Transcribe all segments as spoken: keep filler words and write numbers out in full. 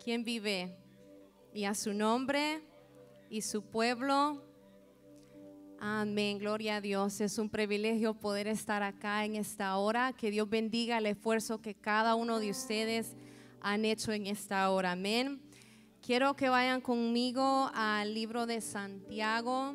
¿Quién vive? Y a su nombre y su pueblo. Amén, gloria a Dios. Es un privilegio poder estar acá en esta hora. Que Dios bendiga el esfuerzo que cada uno de ustedes han hecho en esta hora. Amén. Quiero que vayan conmigo al libro de Santiago.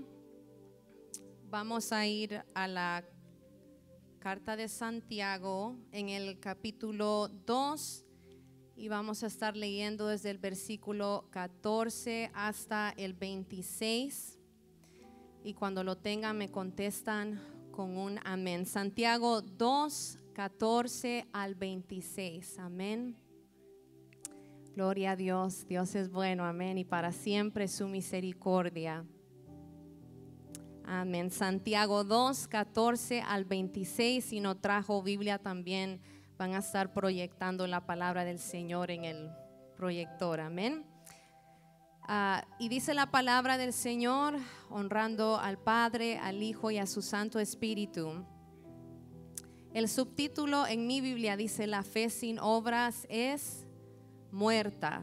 Vamos a ir a la carta de Santiago en el capítulo dos y vamos a estar leyendo desde el versículo catorce hasta el veintiséis. Y cuando lo tengan me contestan con un amén. Santiago dos, catorce al veintiséis. Amén. Gloria a Dios. Dios es bueno. Amén. Y para siempre su misericordia. Amén. Santiago dos, catorce al veintiséis. Si no trajo Biblia también van a estar proyectando la palabra del Señor en el proyector. Amén. Uh, y dice la palabra del Señor, honrando al Padre, al Hijo y a su Santo Espíritu. El subtítulo en mi Biblia dice: la fe sin obras es muerta.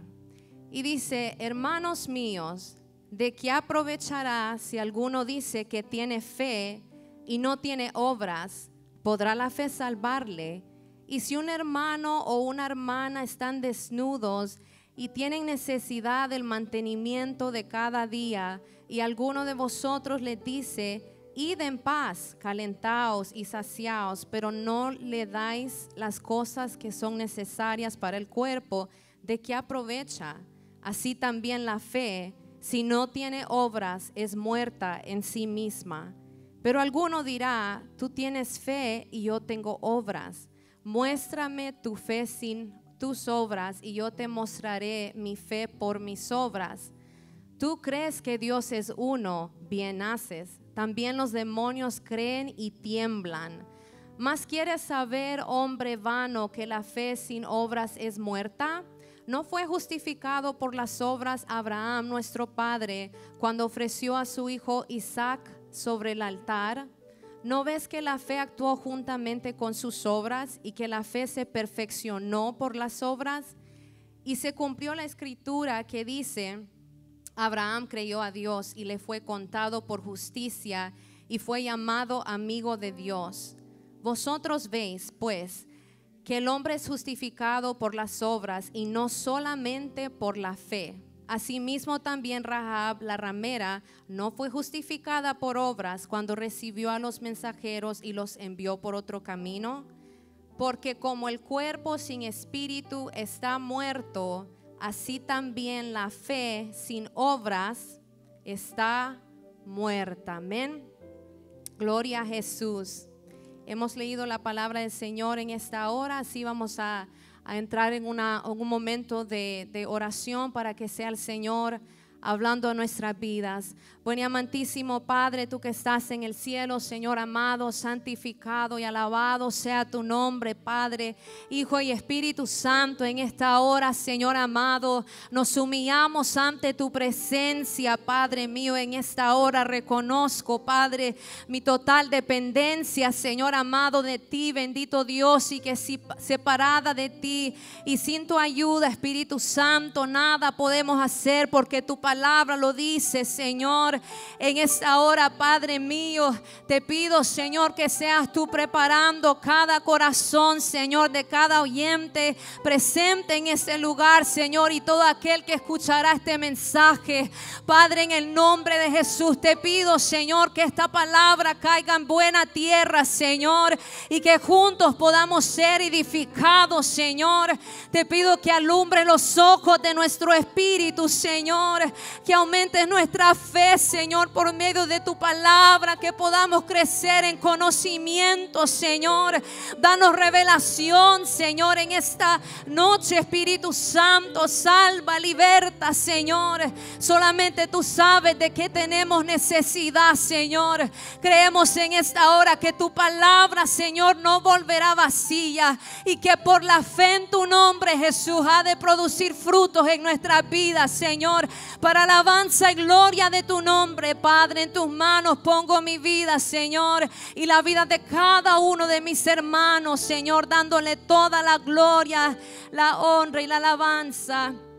Y dice: hermanos míos, ¿de qué aprovechará si alguno dice que tiene fe y no tiene obras? ¿Podrá la fe salvarle? Y si un hermano o una hermana están desnudos y tienen necesidad del mantenimiento de cada día, y alguno de vosotros les dice: id en paz, calentaos y saciaos, pero no le dais las cosas que son necesarias para el cuerpo, ¿de qué aprovecha? Así también la fe, si no tiene obras, es muerta en sí misma. Pero alguno dirá: tú tienes fe y yo tengo obras. Muéstrame tu fe sin tus obras y yo te mostraré mi fe por mis obras. Tú crees que Dios es uno, bien haces. También los demonios creen y tiemblan. ¿Mas quieres saber, hombre vano, que la fe sin obras es muerta? ¿No fue justificado por las obras Abraham, nuestro padre, cuando ofreció a su hijo Isaac sobre el altar? ¿No ves que la fe actuó juntamente con sus obras y que la fe se perfeccionó por las obras? Y se cumplió la escritura que dice: Abraham creyó a Dios y le fue contado por justicia y fue llamado amigo de Dios. Vosotros veis, pues, que el hombre es justificado por las obras y no solamente por la fe. Asimismo también Rahab la ramera no fue justificada por obras cuando recibió a los mensajeros y los envió por otro camino. Porque como el cuerpo sin espíritu está muerto, así también la fe sin obras está muerta. Amén. Gloria a Jesús. Hemos leído la palabra del Señor en esta hora, así vamos a a entrar en, una, en un momento de, de oración para que sea el Señor hablando a nuestras vidas. Buen y amantísimo Padre, tú que estás en el cielo, Señor amado, santificado y alabado sea tu nombre, Padre, Hijo y Espíritu Santo. En esta hora, Señor amado, nos humillamos ante tu presencia, Padre mío. En esta hora reconozco, Padre, mi total dependencia, Señor amado, de ti, bendito Dios, y que si separada de ti y sin tu ayuda, Espíritu Santo, nada podemos hacer, porque tu palabra lo dice, Señor. En esta hora, Padre mío, te pido, Señor, que seas tú preparando cada corazón, Señor, de cada oyente presente en este lugar, Señor, y todo aquel que escuchará este mensaje. Padre, en el nombre de Jesús te pido, Señor, que esta palabra caiga en buena tierra, Señor, y que juntos podamos ser edificados, Señor. Te pido que alumbre los ojos de nuestro espíritu, Señor, que aumentes nuestra fe, Señor, por medio de tu palabra, que podamos crecer en conocimiento, Señor. Danos revelación, Señor, en esta noche, Espíritu Santo. Salva, liberta, Señor. Solamente tú sabes de qué tenemos necesidad, Señor. Creemos en esta hora que tu palabra, Señor, no volverá vacía, y que por la fe en tu nombre, Jesús, ha de producir frutos en nuestras vidas, Señor, para alabanza y gloria de tu nombre. Padre, en tus manos pongo mi vida, Señor, y la vida de cada uno de mis hermanos, Señor, dándole toda la gloria, la honra y la alabanza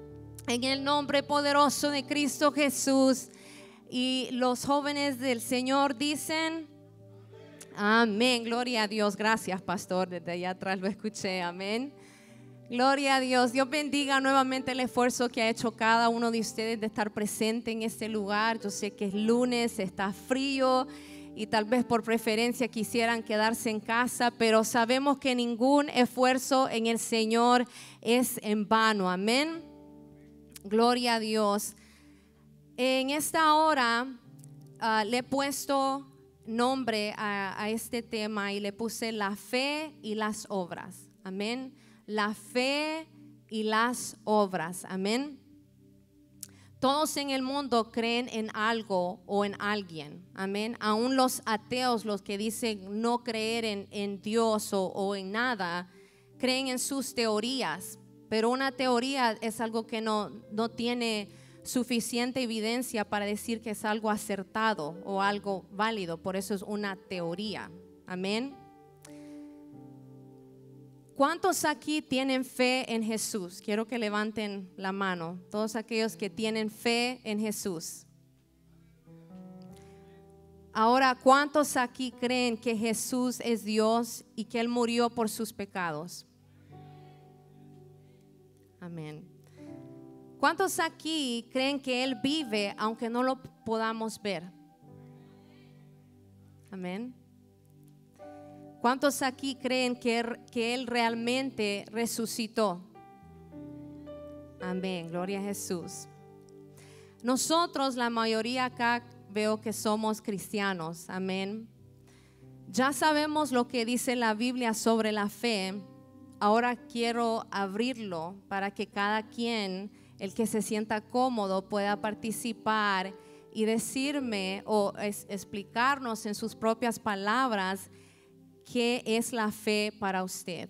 En el nombre poderoso de Cristo Jesús. Y los jóvenes del Señor dicen amén. Gloria a Dios. Gracias, pastor. Desde allá atrás lo escuché. Amén. Gloria a Dios. Dios bendiga nuevamente el esfuerzo que ha hecho cada uno de ustedes de estar presente en este lugar. Yo sé que es lunes, está frío y tal vez por preferencia quisieran quedarse en casa, pero sabemos que ningún esfuerzo en el Señor es en vano. Amén. Gloria a Dios. En esta hora uh, le he puesto nombre a, a este tema y le puse la fe y las obras. Amén. La fe y las obras. Amén. Todos en el mundo creen en algo o en alguien. Amén. Aún los ateos, los que dicen no creer en, en Dios o, o en nada, creen en sus teorías. Pero una teoría es algo que no, no tiene suficiente evidencia para decir que es algo acertado o algo válido. Por eso es una teoría. Amén. ¿Cuántos aquí tienen fe en Jesús? Quiero que levanten la mano. Todos aquellos que tienen fe en Jesús. Ahora, ¿cuántos aquí creen que Jesús es Dios y que Él murió por sus pecados? Amén. ¿Cuántos aquí creen que Él vive aunque no lo podamos ver? Amén. ¿Cuántos aquí creen que, que Él realmente resucitó? Amén, gloria a Jesús. Nosotros, la mayoría acá, veo que somos cristianos. Amén. Ya sabemos lo que dice la Biblia sobre la fe. Ahora quiero abrirlo para que cada quien, el que se sienta cómodo, pueda participar y decirme o es, explicarnos en sus propias palabras qué es la fe para usted.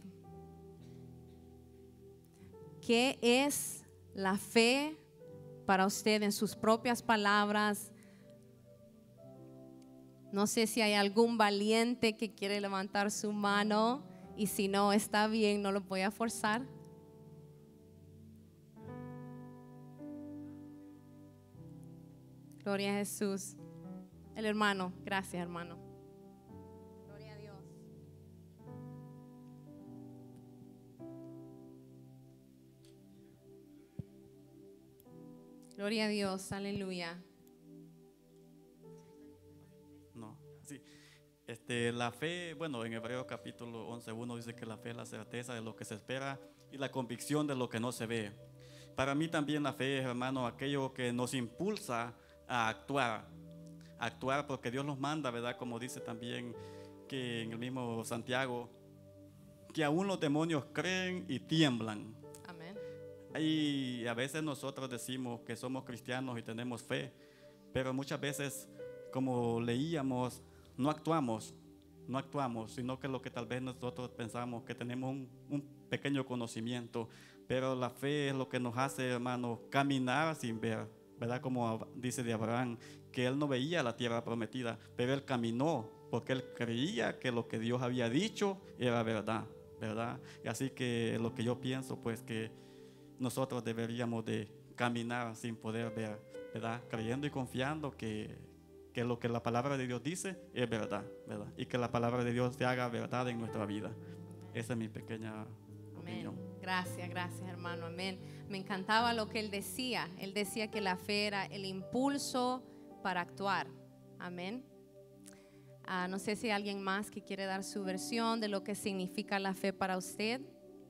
¿Qué es la fe para usted en sus propias palabras? No sé si hay algún valiente que quiere levantar su mano, y si no, está bien, no lo voy a forzar. Gloria a Jesús. El hermano, gracias hermano. Gloria a Dios. Gloria a Dios, aleluya. No, sí. Este, la fe, bueno, en Hebreos capítulo once uno dice que la fe es la certeza de lo que se espera y la convicción de lo que no se ve. Para mí también la fe es, hermano, aquello que nos impulsa a actuar, a actuar porque Dios nos manda, ¿verdad? Como dice también que en el mismo Santiago, que aún los demonios creen y tiemblan. Amén. Y a veces nosotros decimos que somos cristianos y tenemos fe, pero muchas veces, como leíamos, no actuamos, no actuamos, sino que lo que tal vez nosotros pensamos que tenemos un, un pequeño conocimiento, pero la fe es lo que nos hace, hermano, caminar sin ver, ¿verdad? Como dice de Abraham, que él no veía la tierra prometida, pero él caminó porque él creía que lo que Dios había dicho era verdad, ¿verdad? Y así que lo que yo pienso, pues que nosotros deberíamos de caminar sin poder ver, ¿verdad? Creyendo y confiando que que lo que la palabra de Dios dice es verdad, ¿verdad? Y que la palabra de Dios se haga verdad en nuestra vida. Esa es mi pequeña opinión. Amén. Gracias, gracias hermano, amén. Me encantaba lo que él decía. Él decía que la fe era el impulso para actuar. Amén. Ah, no sé si hay alguien más que quiere dar su versión de lo que significa la fe para usted.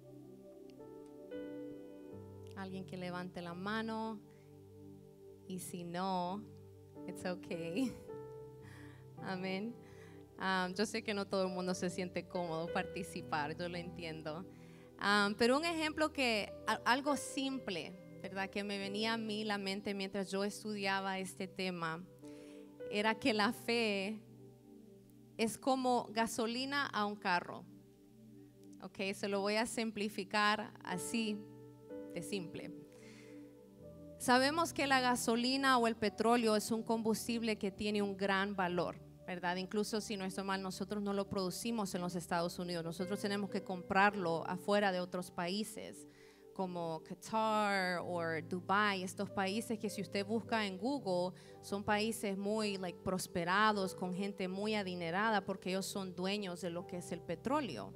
Alguien que levante la mano. Y si no, it's okay. Amén. Um, yo sé que no todo el mundo se siente cómodo participar, yo lo entiendo. Um, pero un ejemplo que, algo simple, ¿verdad? Que me venía a mí la mente mientras yo estudiaba este tema, era que la fe es como gasolina a un carro. Ok, se lo voy a simplificar así de simple. Sabemos que la gasolina o el petróleo es un combustible que tiene un gran valor, ¿verdad? Incluso si no está mal, nosotros no lo producimos en los Estados Unidos. Nosotros tenemos que comprarlo afuera de otros países como Qatar o Dubai, estos países que si usted busca en Google son países muy like, prosperados, con gente muy adinerada porque ellos son dueños de lo que es el petróleo.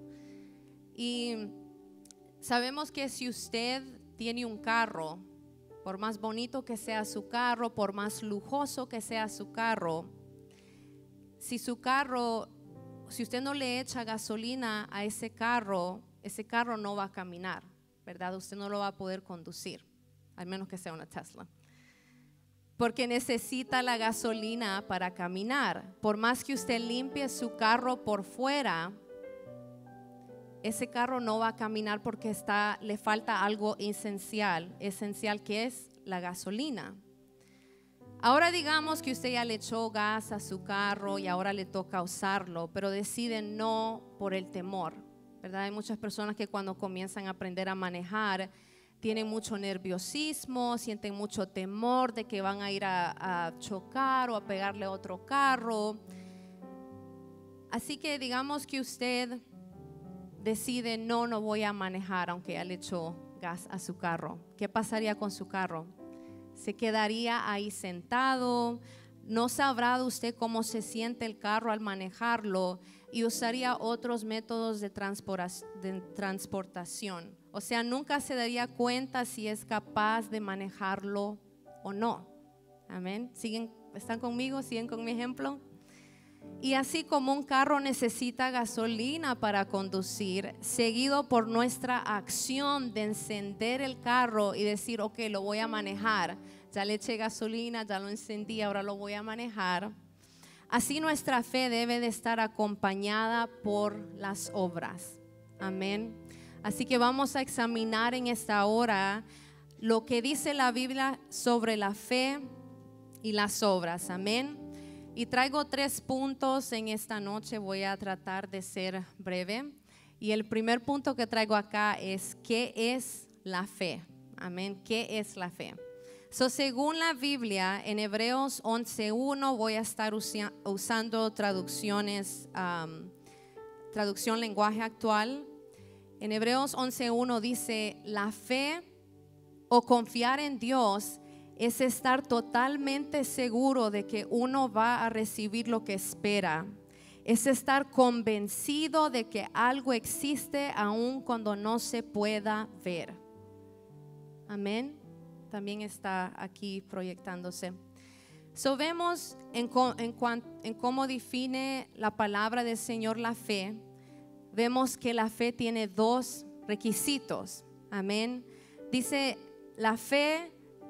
Y sabemos que si usted tiene un carro, por más bonito que sea su carro, por más lujoso que sea su carro, si su carro, si usted no le echa gasolina a ese carro, ese carro no va a caminar, ¿verdad? Usted no lo va a poder conducir, al menos que sea una Tesla. Porque necesita la gasolina para caminar. Por más que usted limpie su carro por fuera, ese carro no va a caminar porque está, le falta algo esencial, esencial que es la gasolina. Ahora digamos que usted ya le echó gas a su carro y ahora le toca usarlo, pero decide no por el temor, ¿verdad? Hay muchas personas que cuando comienzan a aprender a manejar tienen mucho nerviosismo, sienten mucho temor de que van a ir a, a chocar o a pegarle a otro carro. Así que digamos que usted decide no, no voy a manejar aunque ya le echó gas a su carro. ¿Qué pasaría con su carro? Se quedaría ahí sentado, no sabrá usted cómo se siente el carro al manejarlo y usaría otros métodos de, de transportación. O sea, nunca se daría cuenta si es capaz de manejarlo o no. Amén. ¿Siguen, ¿Están conmigo? ¿Siguen con mi ejemplo? Y así como un carro necesita gasolina para conducir, seguido por nuestra acción de encender el carro y decir, ok, lo voy a manejar. Ya le eché gasolina, ya lo encendí, ahora lo voy a manejar. Así nuestra fe debe de estar acompañada por las obras. Amén. Así que vamos a examinar en esta hora lo que dice la Biblia sobre la fe y las obras. Amén. Y traigo tres puntos en esta noche, voy a tratar de ser breve. Y el primer punto que traigo acá es, ¿qué es la fe? Amén, ¿qué es la fe? So, según la Biblia, en Hebreos once uno voy a estar usia, usando traducciones, um, traducción lenguaje actual. En Hebreos once uno dice, la fe o confiar en Dios es estar totalmente seguro de que uno va a recibir lo que espera. Es estar convencido de que algo existe aun cuando no se pueda ver. Amén. También está aquí proyectándose. So vemos en, en, en cómo define la palabra del Señor la fe. Vemos que la fe tiene dos requisitos. Amén. Dice la fe.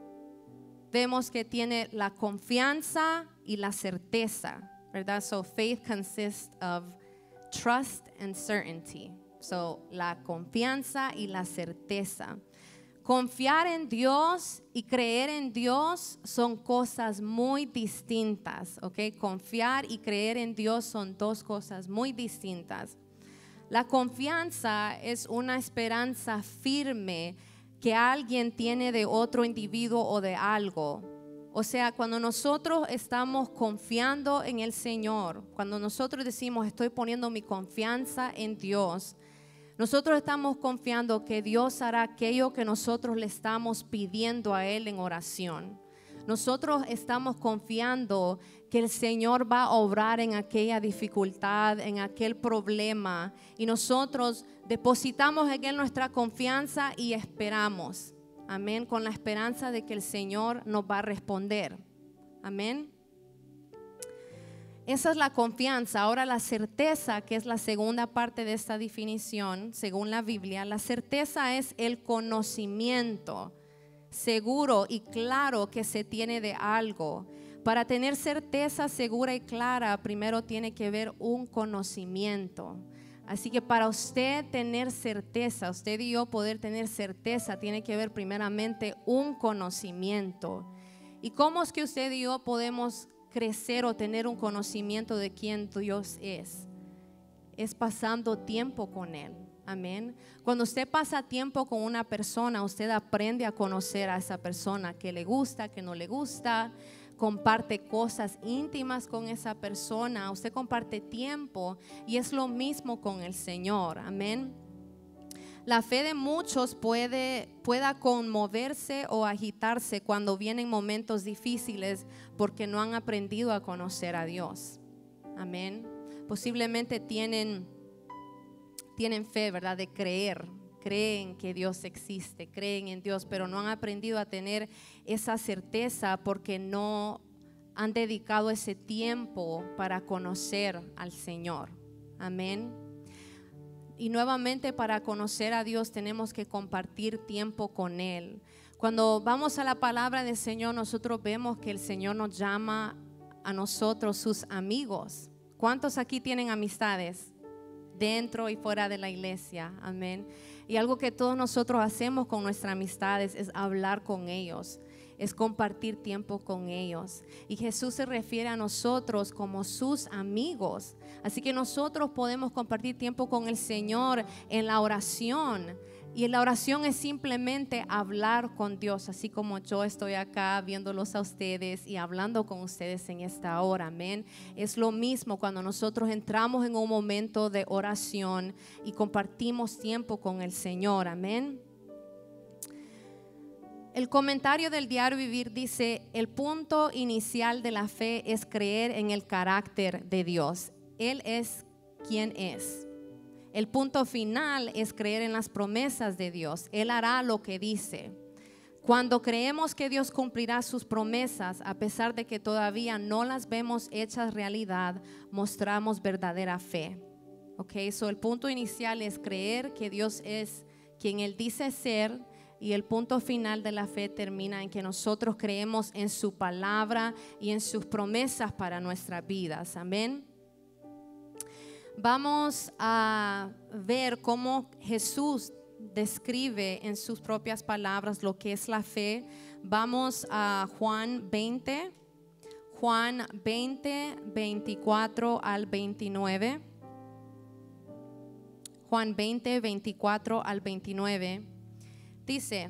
Vemos que tiene la confianza y la certeza, ¿verdad? So faith consists of trust and certainty. So la confianza y la certeza. Confiar en Dios y creer en Dios son cosas muy distintas, ¿ok? Confiar y creer en Dios son dos cosas muy distintas. La confianza es una esperanza firme que alguien tiene de otro individuo o de algo. O sea, cuando nosotros estamos confiando en el Señor, cuando nosotros decimos estoy poniendo mi confianza en Dios, nosotros estamos confiando que Dios hará aquello que nosotros le estamos pidiendo a Él en oración. Nosotros estamos confiando que el Señor va a obrar en aquella dificultad, en aquel problema, y nosotros depositamos en Él nuestra confianza y esperamos. Amén, con la esperanza de que el Señor nos va a responder. Amén. Esa es la confianza. Ahora la certeza, que es la segunda parte de esta definición, según la Biblia, la certeza es el conocimiento seguro y claro que se tiene de algo. Para tener certeza segura y clara, primero tiene que haber un conocimiento. Así que para usted tener certeza, usted y yo poder tener certeza, tiene que haber primeramente un conocimiento. ¿Y cómo es que usted y yo podemos crecer o tener un conocimiento de quién Dios es? Es pasando tiempo con Él. Amén. Cuando usted pasa tiempo con una persona, usted aprende a conocer a esa persona, que le gusta, que no le gusta. Comparte cosas íntimas con esa persona, usted comparte tiempo y es lo mismo con el Señor. Amén. La fe de muchos puede, pueda conmoverse o agitarse cuando vienen momentos difíciles porque no han aprendido a conocer a Dios. Amén. Posiblemente tienen, tienen fe, ¿verdad? De creer. Creen que Dios existe, creen en Dios, pero no han aprendido a tener esa certeza porque no han dedicado ese tiempo para conocer al Señor. Amén. Y nuevamente, para conocer a Dios tenemos que compartir tiempo con Él. Cuando vamos a la palabra del Señor, nosotros vemos que el Señor nos llama a nosotros sus amigos. ¿Cuántos aquí tienen amistades dentro y fuera de la iglesia? Amén. Y algo que todos nosotros hacemos con nuestras amistades es hablar con ellos, es compartir tiempo con ellos. Y Jesús se refiere a nosotros como sus amigos. Así que nosotros podemos compartir tiempo con el Señor en la oración. Y la oración es simplemente hablar con Dios, así como yo estoy acá viéndolos a ustedes y hablando con ustedes en esta hora. Amén. Es lo mismo cuando nosotros entramos en un momento de oración y compartimos tiempo con el Señor. Amén. El comentario del Diario Vivir dice: el punto inicial de la fe es creer en el carácter de Dios. Él es quien es. El punto final es creer en las promesas de Dios. Él hará lo que dice. Cuando creemos que Dios cumplirá sus promesas, a pesar de que todavía no las vemos hechas realidad, mostramos verdadera fe. Ok, so el punto inicial es creer que Dios es quien Él dice ser. Y el punto final de la fe termina en que nosotros creemos en su palabra y en sus promesas para nuestras vidas. Amén. Vamos a ver cómo Jesús describe en sus propias palabras lo que es la fe. Vamos a Juan veinte, Juan veinte, veinticuatro al veintinueve. Juan veinte, veinticuatro al veintinueve. Dice: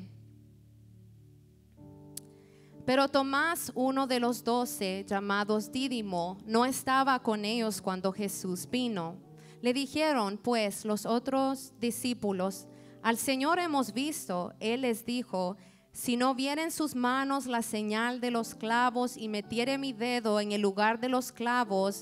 pero Tomás, uno de los doce, llamados Dídimo, no estaba con ellos cuando Jesús vino. Le dijeron pues los otros discípulos: al Señor hemos visto. Él les dijo: si no vieren sus manos la señal de los clavos y metiere mi dedo en el lugar de los clavos,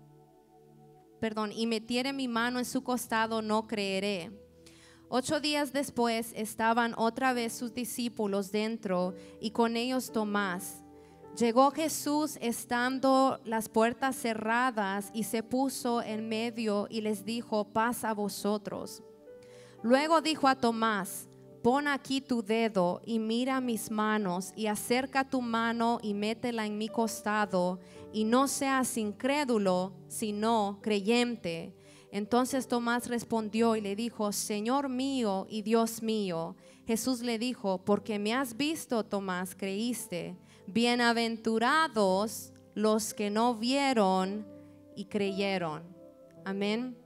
perdón, y metiere mi mano en su costado, no creeré. Ocho días después estaban otra vez sus discípulos dentro y con ellos Tomás. Llegó Jesús estando las puertas cerradas y se puso en medio y les dijo: paz a vosotros. Luego dijo a Tomás: pon aquí tu dedo y mira mis manos, y acerca tu mano y métela en mi costado, y no seas incrédulo, sino creyente. Entonces Tomás respondió y le dijo: Señor mío y Dios mío. Jesús le dijo: porque me has visto, Tomás, creíste. Bienaventurados los que no vieron y creyeron. Amén.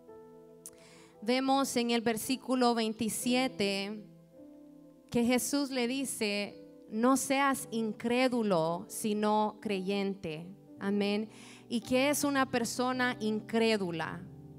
Vemos en el versículo veintisiete que Jesús le dice: no seas incrédulo, sino creyente. Amén. ¿Y qué es una persona incrédula?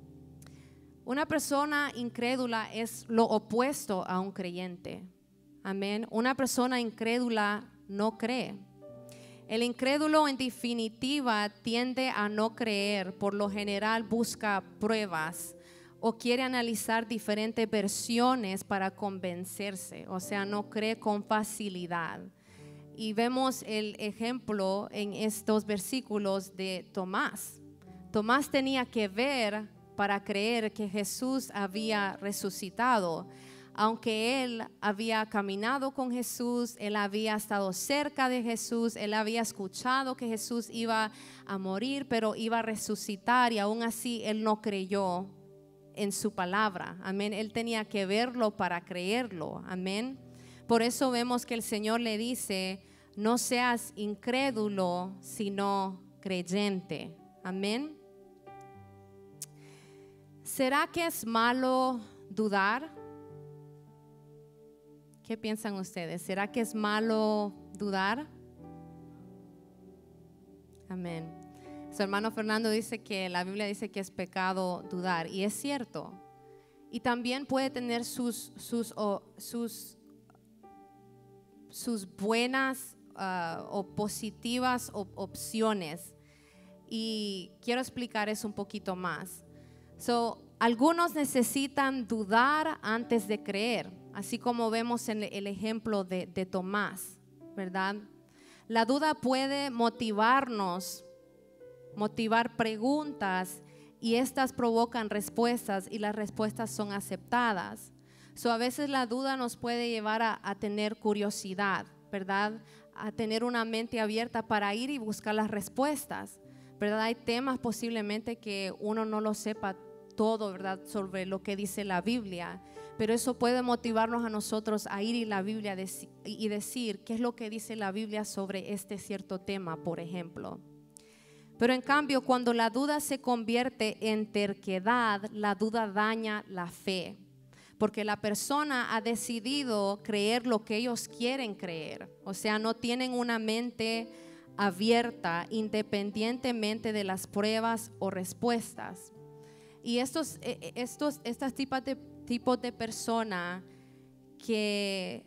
Una persona incrédula es lo opuesto a un creyente. Amén. Una persona incrédula no cree. El incrédulo, en definitiva, tiende a no creer. Por lo general busca pruebas o quiere analizar diferentes versiones para convencerse. O sea, no cree con facilidad. Y vemos el ejemplo en estos versículos de Tomás. Tomás tenía que ver para creer que Jesús había resucitado. Aunque él había caminado con Jesús, él había estado cerca de Jesús, él había escuchado que Jesús iba a morir, pero iba a resucitar, y aún así él no creyó en su palabra. Amén. Él tenía que verlo para creerlo. Amén. Por eso vemos que el Señor le dice: no seas incrédulo, sino creyente. Amén. ¿Será que es malo dudar? ¿Qué piensan ustedes? ¿Será que es malo dudar? Amén. Su hermano Fernando dice que la Biblia dice que es pecado dudar, y es cierto. y también puede tener sus, sus, oh, sus, sus buenas uh, o positivas op opciones. Y quiero explicar eso un poquito más. So, algunos necesitan dudar antes de creer, así como vemos en el ejemplo de, de Tomás, ¿verdad? La duda puede motivarnos, motivar preguntas, y estas provocan respuestas y las respuestas son aceptadas. So, a veces la duda nos puede llevar a, a tener curiosidad, ¿verdad? A tener una mente abierta para ir y buscar las respuestas, ¿verdad? Hay temas posiblemente que uno no lo sepa todo, ¿verdad? Sobre lo que dice la Biblia, pero eso puede motivarnos a nosotros a ir a la Biblia y decir qué es lo que dice la Biblia sobre este cierto tema, por ejemplo. Pero en cambio, cuando la duda se convierte en terquedad, la duda daña la fe, porque la persona ha decidido creer lo que ellos quieren creer. O sea, no tienen una mente abierta independientemente de las pruebas o respuestas. Y estos, estos, estas tipos de, tipos de personas que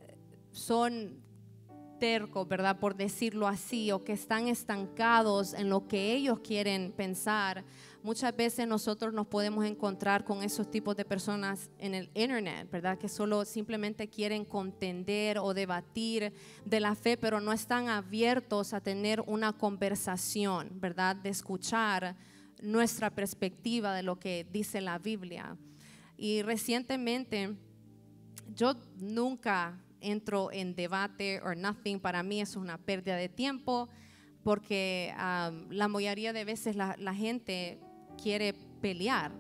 son tercos, ¿verdad? Por decirlo así, o que están estancados en lo que ellos quieren pensar, muchas veces nosotros nos podemos encontrar con esos tipos de personas en el internet, ¿verdad? Que solo simplemente quieren contender o debatir de la fe, pero no están abiertos a tener una conversación, ¿verdad? De escuchar nuestra perspectiva de lo que dice la Biblia. Y recientemente yo nunca entro en debate or nothing. Para mí eso es una pérdida de tiempo, porque um, la mayoría de veces la, la gente quiere pelear.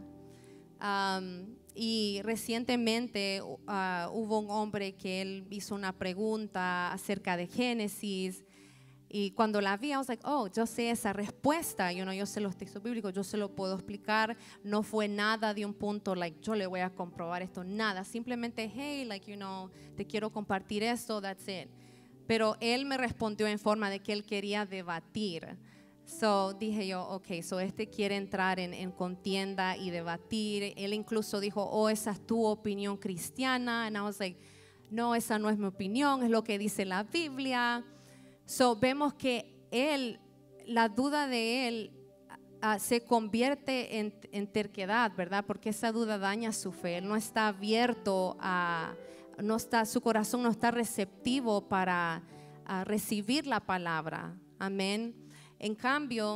Um, y recientemente uh, hubo un hombre que él hizo una pregunta acerca de Génesis, y cuando la vi, I was like, oh, yo sé esa respuesta, you know, yo sé los textos bíblicos, yo se lo puedo explicar. No fue nada de un punto, like, yo le voy a comprobar esto, nada. Simplemente, hey, like, you know, te quiero compartir esto, that's it. Pero él me respondió en forma de que él quería debatir. So dije yo, ok, so este quiere entrar en, en contienda y debatir. Él incluso dijo, oh, esa es tu opinión cristiana. And I was like, no, esa no es mi opinión, es lo que dice la Biblia. So, vemos que él, la duda de él uh, se convierte en, en terquedad, ¿verdad? Porque esa duda daña su fe. Él no está abierto a, no está, su corazón no está receptivo para uh, recibir la palabra. Amén. En cambio,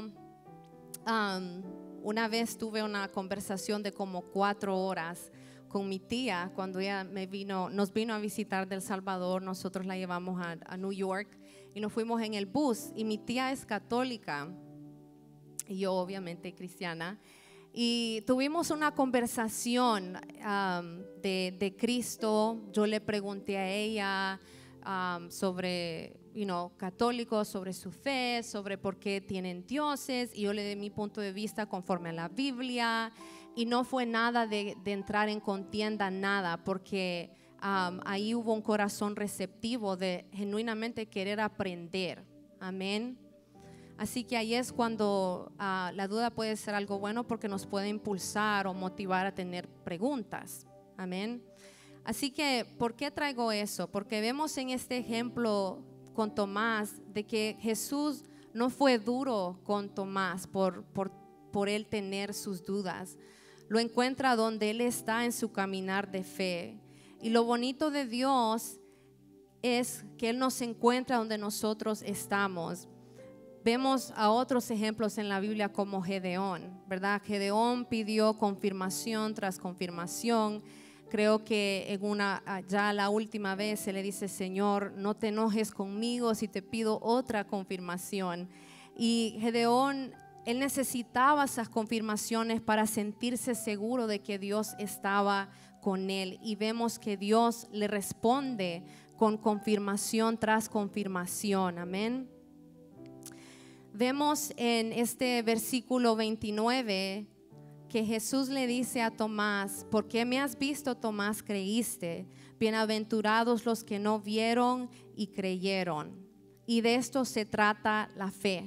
um, una vez tuve una conversación de como cuatro horas con mi tía cuando ella me vino, nos vino a visitar de El Salvador. Nosotros la llevamos a, a New York. Y nos fuimos en el bus, y mi tía es católica y yo obviamente cristiana, y tuvimos una conversación um, de, de Cristo. Yo le pregunté a ella um, sobre, you know, católicos, sobre su fe, sobre por qué tienen dioses, y yo le di mi punto de vista conforme a la Biblia, y no fue nada de, de entrar en contienda, nada, porque Um, ahí hubo un corazón receptivo de genuinamente querer aprender. Amén. Así que ahí es cuando uh, la duda puede ser algo bueno, porque nos puede impulsar o motivar a tener preguntas. Amén. Así que, ¿por qué traigo eso? Porque vemos en este ejemplo con Tomás de que Jesús no fue duro con Tomás por, por, por él tener sus dudas. Lo encuentra donde él está en su caminar de fe. Y lo bonito de Dios es que Él nos encuentra donde nosotros estamos. Vemos a otros ejemplos en la Biblia como Gedeón, ¿verdad? Gedeón pidió confirmación tras confirmación. Creo que en una, ya la última vez se le dice, Señor, no te enojes conmigo si te pido otra confirmación. Y Gedeón, él necesitaba esas confirmaciones para sentirse seguro de que Dios estaba con él, y vemos que Dios le responde con confirmación tras confirmación. Amén. Vemos en este versículo veintinueve que Jesús le dice a Tomás, ¿por qué me has visto, Tomás, creíste? Bienaventurados los que no vieron y creyeron. Y de esto se trata la fe.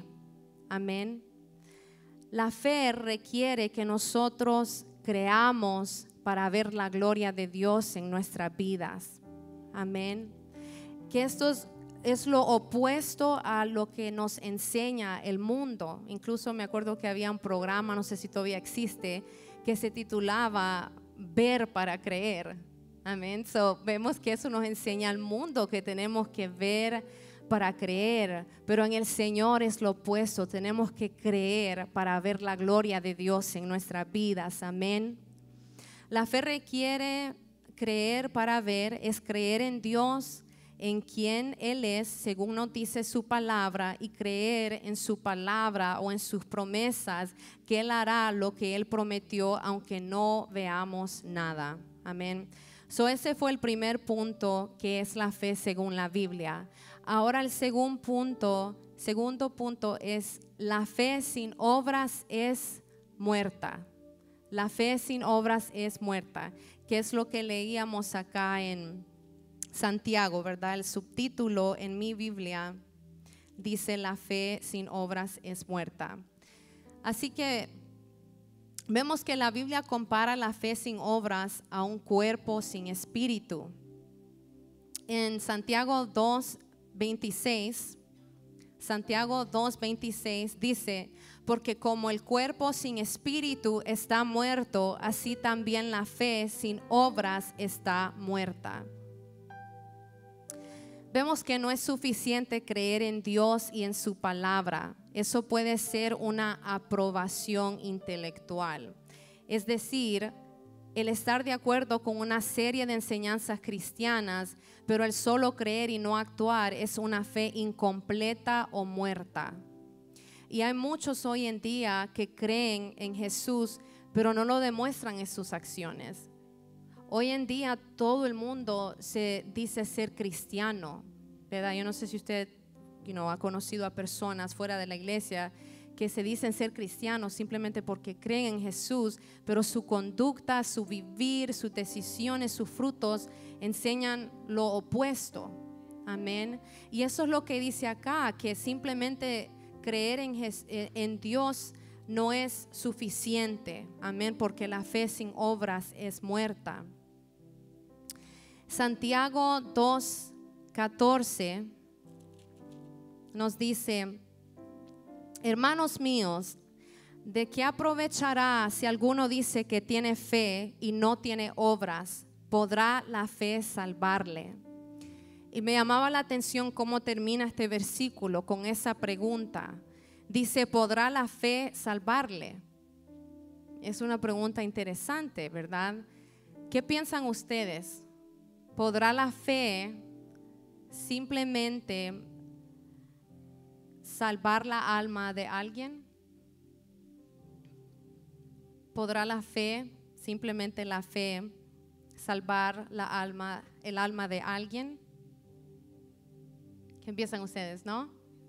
Amén. La fe requiere que nosotros creamos para ver la gloria de Dios en nuestras vidas. Amén. Que esto es, es lo opuesto a lo que nos enseña el mundo. Incluso me acuerdo que había un programa, no sé si todavía existe, que se titulaba Ver para Creer. Amén. So, vemos que eso nos enseña al mundo, que tenemos que ver para creer, pero en el Señor es lo opuesto. Tenemos que creer para ver la gloria de Dios en nuestras vidas. Amén. La fe requiere creer para ver, es creer en Dios, en quien Él es, según nos dice su palabra, y creer en su palabra o en sus promesas, que Él hará lo que Él prometió, aunque no veamos nada. Amén. So, ese fue el primer punto, que es la fe según la Biblia. Ahora el segundo punto, segundo punto es la fe sin obras es muerta. La fe sin obras es muerta, que es lo que leíamos acá en Santiago, ¿verdad? El subtítulo en mi Biblia dice la fe sin obras es muerta. Así que vemos que la Biblia compara la fe sin obras a un cuerpo sin espíritu. En Santiago dos veintiséis, Santiago dos veintiséis dice: porque como el cuerpo sin espíritu está muerto, así también la fe sin obras está muerta. Vemos que no es suficiente creer en Dios y en su palabra. Eso puede ser una aprobación intelectual. Es decir, el estar de acuerdo con una serie de enseñanzas cristianas, pero el solo creer y no actuar es una fe incompleta o muerta. Y hay muchos hoy en día que creen en Jesús, pero no lo demuestran en sus acciones. Hoy en día todo el mundo se dice ser cristiano, ¿verdad? Yo no sé si usted you know, ha conocido a personas fuera de la iglesia que se dicen ser cristianos simplemente porque creen en Jesús, pero su conducta, su vivir, sus decisiones, sus frutos enseñan lo opuesto. Amén. Y eso es lo que dice acá, que simplemente creer en, en Dios no es suficiente. Amén, porque la fe sin obras es muerta. Santiago dos catorce nos dice: hermanos míos, ¿de qué aprovechará si alguno dice que tiene fe y no tiene obras? ¿Podrá la fe salvarle? Y me llamaba la atención cómo termina este versículo con esa pregunta. Dice: ¿podrá la fe salvarle? Es una pregunta interesante, ¿verdad? ¿Qué piensan ustedes? ¿Podrá la fe simplemente salvar la alma de alguien? ¿Podrá la fe, simplemente la fe, salvar la alma, el alma de alguien? ¿Qué piensan ustedes, no?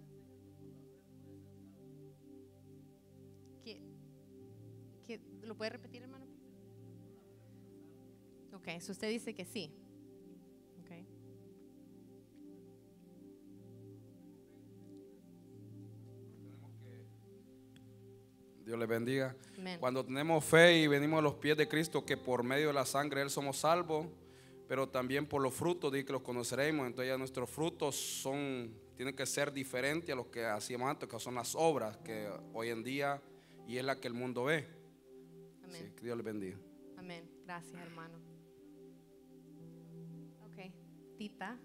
¿Qué, qué, ¿Lo puede repetir, hermano? Ok, so usted dice que sí. Okay. Dios les bendiga. Amen. Cuando tenemos fe y venimos a los pies de Cristo, que por medio de la sangre de Él somos salvos, pero también por los frutos, dice que los conoceremos. Entonces ya nuestros frutos son, tienen que ser diferentes a los que hacíamos antes, que son las obras que hoy en día y es la que el mundo ve. Amén. Sí, que Dios les bendiga. Amén. Gracias, hermano. Ok, Tita.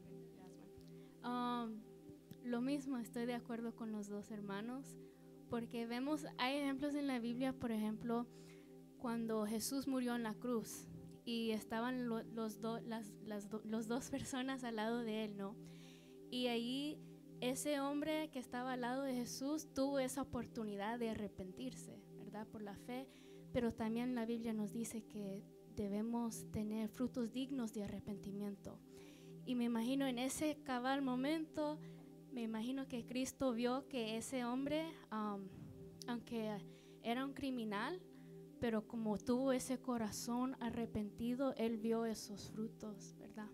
Um, lo mismo, estoy de acuerdo con los dos hermanos, porque vemos, hay ejemplos en la Biblia, por ejemplo, cuando Jesús murió en la cruz y estaban lo, los, do, las, las do, los dos personas al lado de él, ¿no? Y ahí ese hombre que estaba al lado de Jesús tuvo esa oportunidad de arrepentirse, ¿verdad? Por la fe, pero también la Biblia nos dice que debemos tener frutos dignos de arrepentimiento. Y me imagino en ese cabal momento, me imagino que Cristo vio que ese hombre, um, aunque era un criminal, pero como tuvo ese corazón arrepentido, Él vio esos frutos, ¿verdad?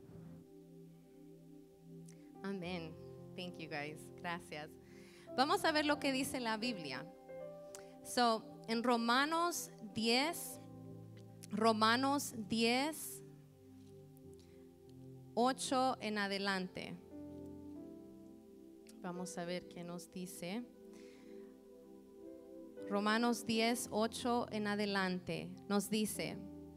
Amén. Thank you, guys. Gracias. Vamos a ver lo que dice la Biblia. So, en Romanos diez, Romanos diez, ocho en adelante. Vamos a ver qué nos dice. Romanos diez, ocho en adelante nos dice: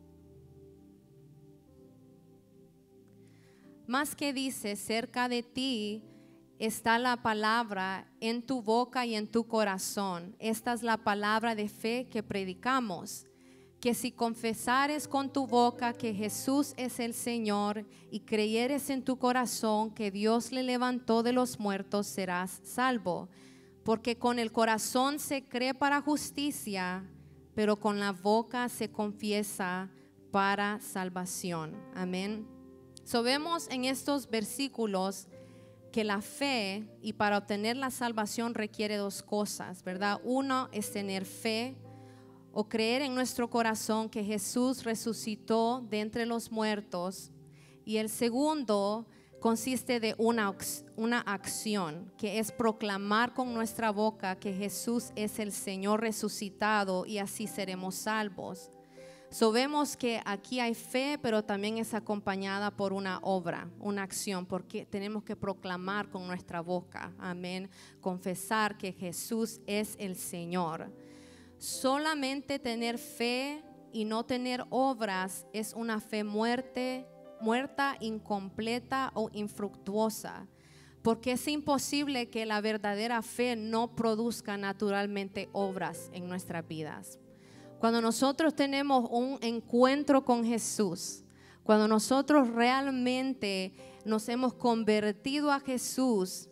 Más que dice, cerca de ti está la palabra en tu boca y en tu corazón. Esta es la palabra de fe que predicamos, que si confesares con tu boca que Jesús es el Señor y creyeres en tu corazón que Dios le levantó de los muertos, serás salvo. Porque con el corazón se cree para justicia, pero con la boca se confiesa para salvación. Amén. So, vemos en estos versículos que la fe, y para obtener la salvación requiere dos cosas, ¿verdad? Uno es tener fe o creer en nuestro corazón que Jesús resucitó de entre los muertos. Y el segundo consiste de una, una acción, que es proclamar con nuestra boca que Jesús es el Señor resucitado, y así seremos salvos. So, vemos que aquí hay fe, pero también es acompañada por una obra, una acción, porque tenemos que proclamar con nuestra boca, amén, confesar que Jesús es el Señor. Solamente tener fe y no tener obras es una fe muerte, muerta, incompleta o infructuosa, porque es imposible que la verdadera fe no produzca naturalmente obras en nuestras vidas. Cuando nosotros tenemos un encuentro con Jesús, cuando nosotros realmente nos hemos convertido a Jesús,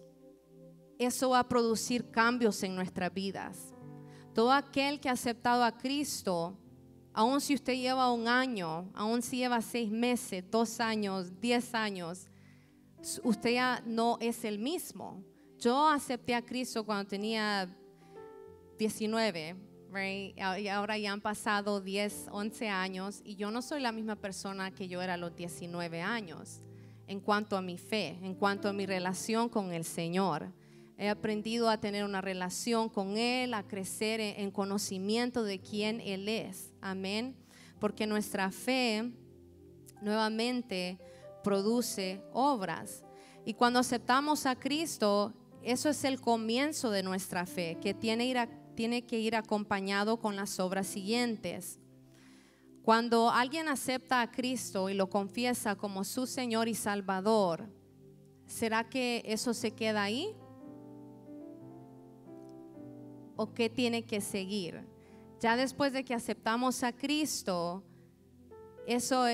eso va a producir cambios en nuestras vidas. Todo aquel que ha aceptado a Cristo, aun si usted lleva un año, aun si lleva seis meses, dos años, diez años, usted ya no es el mismo. Yo acepté a Cristo cuando tenía diecinueve, right? Y ahora ya han pasado diez, once años y yo no soy la misma persona que yo era a los diecinueve años en cuanto a mi fe, en cuanto a mi relación con el Señor. He aprendido a tener una relación con Él, a crecer en, en conocimiento de quién Él es. Amén. Porque nuestra fe nuevamente produce obras. Y cuando aceptamos a Cristo, eso es el comienzo de nuestra fe, que tiene, ir a, tiene que ir acompañado con las obras siguientes. Cuando alguien acepta a Cristo y lo confiesa como su Señor y Salvador, ¿será que eso se queda ahí? ¿O qué tiene que seguir? Ya después de que aceptamos a Cristo, eso,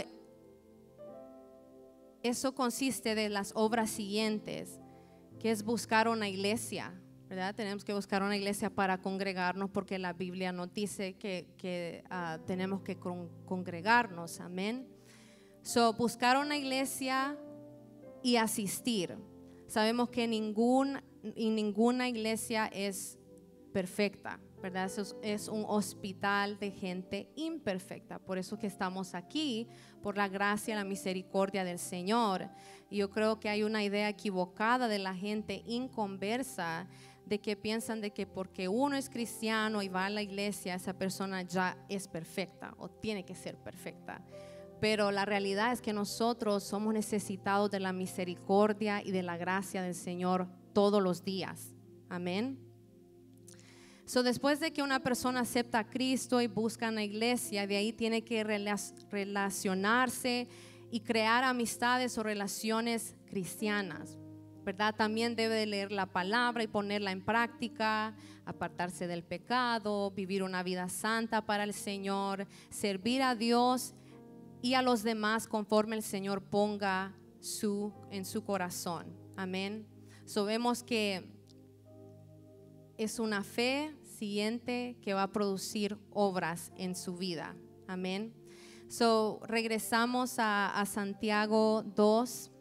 eso consiste de las obras siguientes, que es buscar una iglesia, ¿verdad? Tenemos que buscar una iglesia para congregarnos, porque la Biblia nos dice que, que uh, tenemos que con, congregarnos, amén. So, buscar una iglesia y asistir. Sabemos que ningún, y ninguna iglesia es perfecta, ¿verdad? Eso es, es un hospital de gente imperfecta. Por eso que estamos aquí, por la gracia y la misericordia del Señor. Y yo creo que hay una idea equivocada de la gente inconversa, de que piensan de que porque uno es cristiano y va a la iglesia, esa persona ya es perfecta o tiene que ser perfecta. Pero la realidad es que nosotros somos necesitados de la misericordia y de la gracia del Señor todos los días. Amén. So, después de que una persona acepta a Cristo y busca una iglesia, de ahí tiene que relacionarse y crear amistades o relaciones cristianas, ¿verdad? También debe de leer la palabra y ponerla en práctica, apartarse del pecado, vivir una vida santa para el Señor, servir a Dios y a los demás conforme el Señor ponga su, en su corazón. Amén. So, vemos que es una fe siguiente que va a producir obras en su vida. Amén. So, regresamos a, a Santiago dos,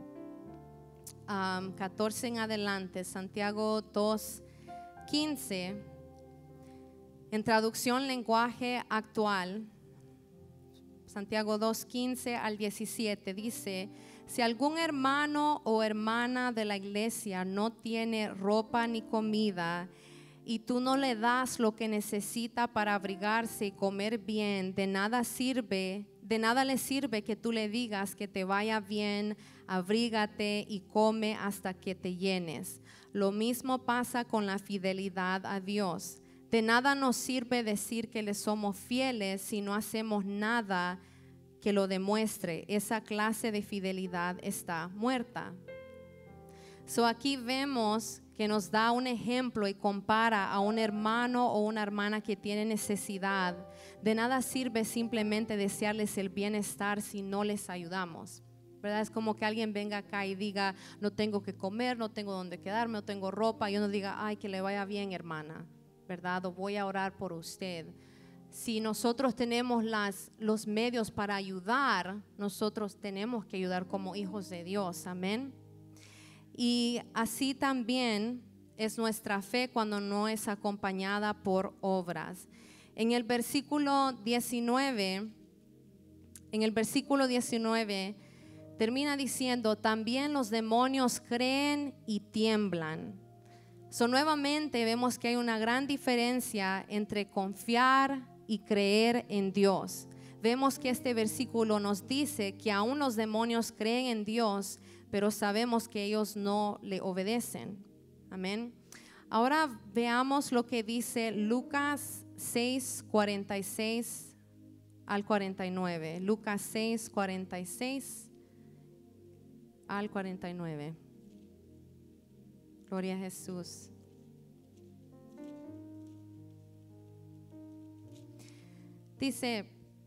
um, catorce en adelante. Santiago dos, quince. En traducción lenguaje actual, Santiago dos, quince al diecisiete dice: si algún hermano o hermana de la iglesia no tiene ropa ni comida, y tú no le das lo que necesita para abrigarse y comer bien, de nada sirve, de nada le sirve que tú le digas que te vaya bien, abrígate y come hasta que te llenes. Lo mismo pasa con la fidelidad a Dios. De nada nos sirve decir que le somos fieles si no hacemos nada que lo demuestre. Esa clase de fidelidad está muerta. So aquí vemos que nos da un ejemplo y compara a un hermano o una hermana que tiene necesidad. De nada sirve simplemente desearles el bienestar si no les ayudamos, ¿verdad? Es como que alguien venga acá y diga, no tengo que comer, no tengo dónde quedarme, no tengo ropa, y uno diga, ay, que le vaya bien, hermana, ¿verdad? O voy a orar por usted. Si nosotros tenemos las, los medios para ayudar, nosotros tenemos que ayudar como hijos de Dios, amén. Y así también es nuestra fe cuando no es acompañada por obras. En el versículo diecinueve, en el versículo diecinueve termina diciendo, también los demonios creen y tiemblan. So, nuevamente vemos que hay una gran diferencia entre confiar y creer en Dios. Vemos que este versículo nos dice que aún los demonios creen en Dios, pero sabemos que ellos no le obedecen. Amén. Ahora veamos lo que dice Lucas seis, cuarenta y seis al cuarenta y nueve. Lucas seis, cuarenta y seis al cuarenta y nueve. Gloria a Jesús. Dice,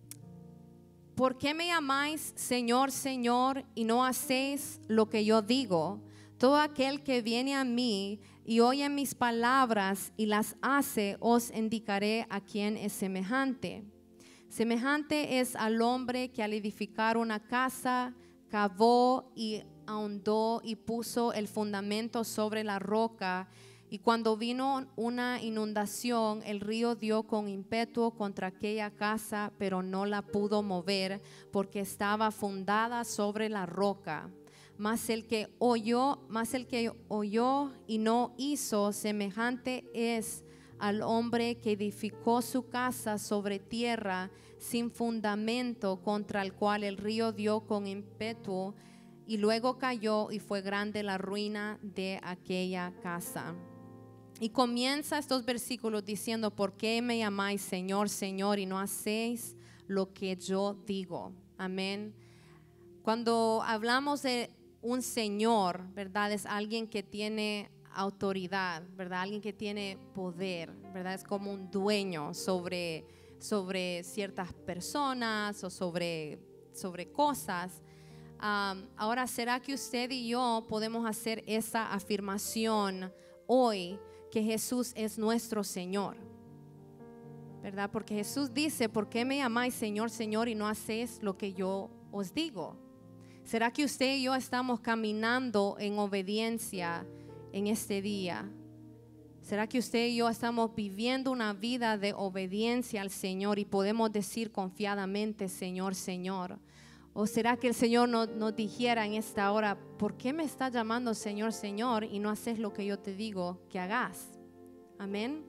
¿por qué me llamáis Señor, Señor, y no hacéis lo que yo digo? Todo aquel que viene a mí y oye mis palabras y las hace, os indicaré a quién es semejante. Semejante es al hombre que al edificar una casa, cavó y ahondó y puso el fundamento sobre la roca. Y cuando vino una inundación, el río dio con ímpetu contra aquella casa, pero no la pudo mover porque estaba fundada sobre la roca. Mas el que oyó, mas el que oyó y no hizo, semejante es al hombre que edificó su casa sobre tierra sin fundamento, contra el cual el río dio con ímpetu y luego cayó, y fue grande la ruina de aquella casa. Y comienza estos versículos diciendo, ¿por qué me llamáis Señor, Señor, y no hacéis lo que yo digo? Amén. Cuando hablamos de un Señor, ¿verdad? Es alguien que tiene autoridad, ¿verdad? Alguien que tiene poder, ¿verdad? Es como un dueño sobre, sobre ciertas personas o sobre, sobre cosas. Um, ahora, ¿será que usted y yo podemos hacer esa afirmación hoy, que Jesús es nuestro Señor? ¿Verdad? Porque Jesús dice, ¿por qué me llamáis Señor, Señor, y no hacéis lo que yo os digo? ¿Será que usted y yo estamos caminando en obediencia en este día? ¿Será que usted y yo estamos viviendo una vida de obediencia al Señor y podemos decir confiadamente, Señor, Señor? ¿O será que el Señor nos, nos dijera en esta hora, ¿por qué me estás llamando Señor, Señor, y no haces lo que yo te digo que hagas? Amén.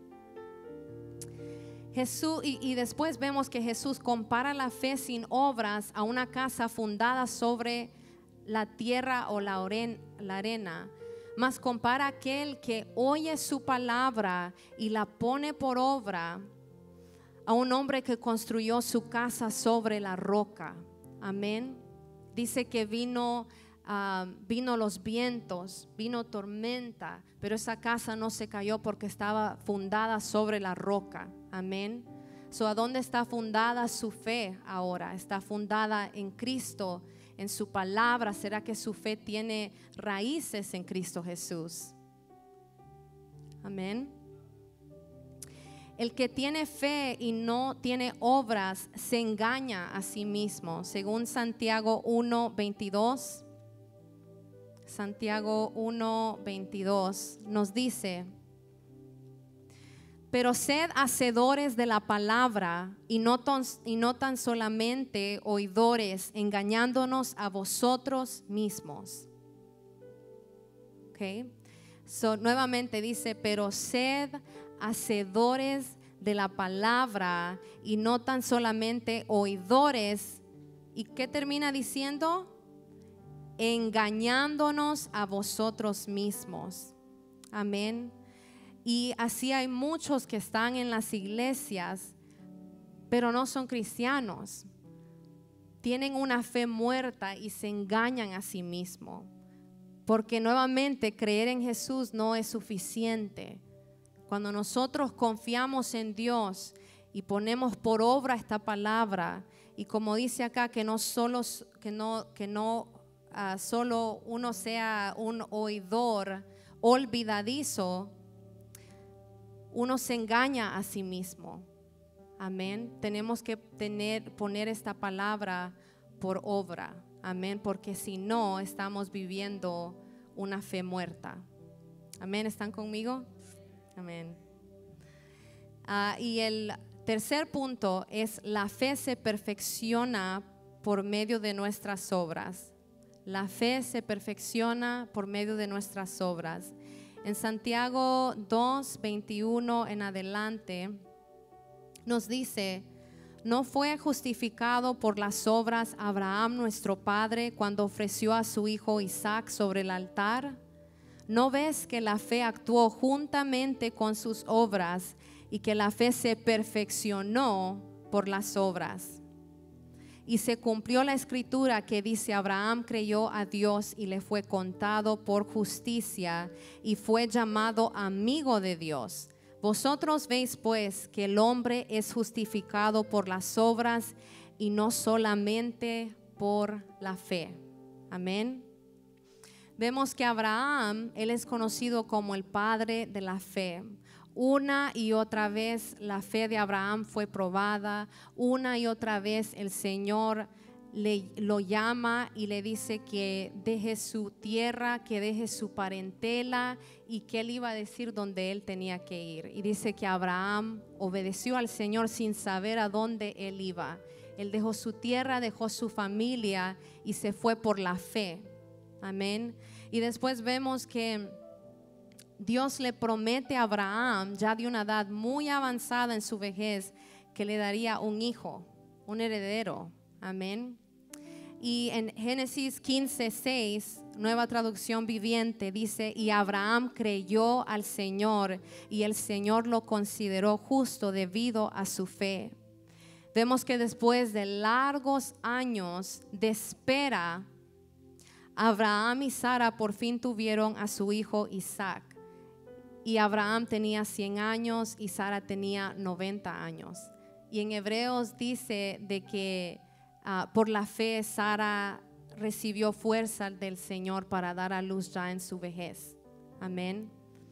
Jesús, y, y después vemos que Jesús compara la fe sin obras a una casa fundada sobre la tierra o la, oren, la arena. Mas compara a aquel que oye su palabra y la pone por obra a un hombre que construyó su casa sobre la roca. Amén. Dice que vino, uh, vino los vientos, vino tormenta, pero esa casa no se cayó porque estaba fundada sobre la roca. Amén. So, ¿a dónde está fundada su fe ahora? Está fundada en Cristo, en su palabra. ¿Será que su fe tiene raíces en Cristo Jesús? Amén. El que tiene fe y no tiene obras se engaña a sí mismo, según Santiago uno veintidós. Santiago uno veintidós nos dice, pero sed hacedores de la palabra y no, ton, y no tan solamente oidores, engañándonos a vosotros mismos. Ok. So, nuevamente dice, pero sed hacedores de la palabra y no tan solamente oidores. ¿Y qué termina diciendo? Engañándonos a vosotros mismos. Amén. Y así hay muchos que están en las iglesias, pero no son cristianos. Tienen una fe muerta y se engañan a sí mismos. Porque nuevamente creer en Jesús no es suficiente. Cuando nosotros confiamos en Dios y ponemos por obra esta palabra, y como dice acá, que no solo, que no, que no uh, solo uno sea un oidor olvidadizo, uno se engaña a sí mismo. Amén. Tenemos que tener, poner esta palabra por obra. Amén. Porque si no, estamos viviendo una fe muerta. Amén. ¿Están conmigo? Amén. Uh, y el tercer punto es: la fe se perfecciona por medio de nuestras obras. La fe se perfecciona por medio de nuestras obras. En Santiago dos, veintiuno en adelante nos dice: ¿no fue justificado por las obras Abraham nuestro padre cuando ofreció a su hijo Isaac sobre el altar? ¿No ves que la fe actuó juntamente con sus obras y que la fe se perfeccionó por las obras? Y se cumplió la escritura que dice: Abraham creyó a Dios y le fue contado por justicia y fue llamado amigo de Dios. Vosotros veis pues que el hombre es justificado por las obras y no solamente por la fe. Amén. Vemos que Abraham, él es conocido como el padre de la fe. Una y otra vez la fe de Abraham fue probada. Una y otra vez el Señor le, lo llama y le dice que deje su tierra, que deje su parentela, y que él iba a decir dónde él tenía que ir. Y dice que Abraham obedeció al Señor sin saber a dónde él iba. Él dejó su tierra, dejó su familia y se fue por la fe. Amén. Y después vemos que Dios le promete a Abraham, ya de una edad muy avanzada en su vejez, que le daría un hijo, un heredero. Amén. Y en Génesis quince, seis, Nueva Traducción Viviente, dice: y Abraham creyó al Señor y el Señor lo consideró justo debido a su fe. Vemos que después de largos años de espera, Abraham y Sara por fin tuvieron a su hijo Isaac. Y Abraham tenía cien años y Sara tenía noventa años. Y en Hebreos dice de que uh, por la fe Sara recibió fuerza del Señor para dar a luz ya en su vejez. Amén.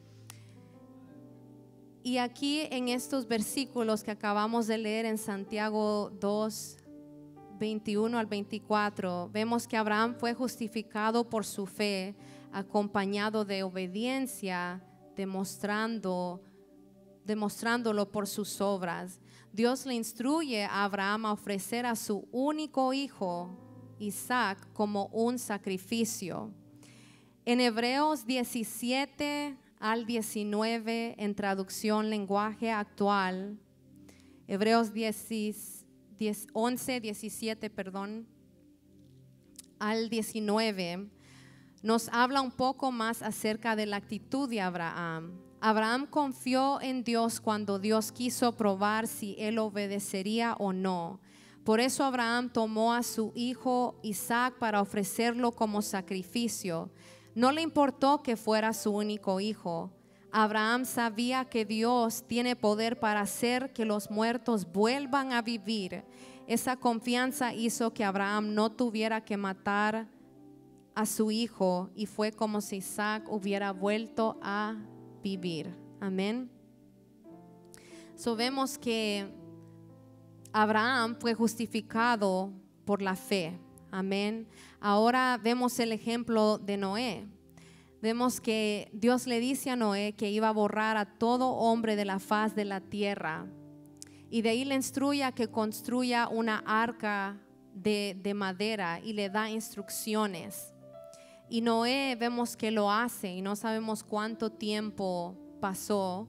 Y aquí en estos versículos que acabamos de leer en Santiago dos, veintiuno al veinticuatro, vemos que Abraham fue justificado por su fe, acompañado de obediencia, demostrando, demostrándolo por sus obras. Dios le instruye a Abraham a ofrecer a su único hijo, Isaac, como un sacrificio. En Hebreos diecisiete al diecinueve, en traducción lenguaje actual, Hebreos once, diecisiete, perdón, al diecinueve, nos habla un poco más acerca de la actitud de Abraham. Abraham confió en Dios cuando Dios quiso probar si él obedecería o no. Por eso Abraham tomó a su hijo Isaac para ofrecerlo como sacrificio. No le importó que fuera su único hijo. Abraham sabía que Dios tiene poder para hacer que los muertos vuelvan a vivir. Esa confianza hizo que Abraham no tuviera que matar a su hijo y fue como si Isaac hubiera vuelto a vivir. Amén. So vemos que Abraham fue justificado por la fe. Amén. Ahora vemos el ejemplo de Noé. Vemos que Dios le dice a Noé que iba a borrar a todo hombre de la faz de la tierra. Y de ahí le instruye a que construya una arca de, de madera y le da instrucciones. Y Noé vemos que lo hace y no sabemos cuánto tiempo pasó,